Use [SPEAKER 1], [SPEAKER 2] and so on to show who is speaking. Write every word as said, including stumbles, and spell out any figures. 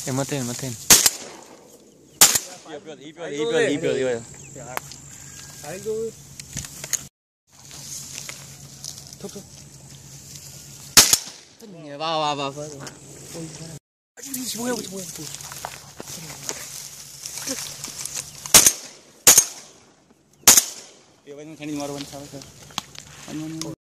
[SPEAKER 1] Emotin, emotin.
[SPEAKER 2] Ibel, ibel, ibel, ibel, ibel.
[SPEAKER 3] Ayo. Thúc thúc.
[SPEAKER 1] Vào vào vào.
[SPEAKER 3] 뭐야, 뭐야, 뭐야.
[SPEAKER 2] Ibel, kan ini maruan sama.